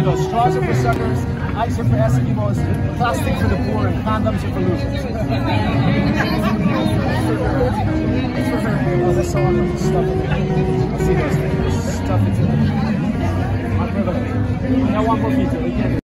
go. Straws are for suckers, ice are for Eskimos, plastic for the poor, and condoms are for losers. Oh, that's so wonderful. Stuff it. I see those things. Stuff it in. My privilege. I got one more feature. We can't do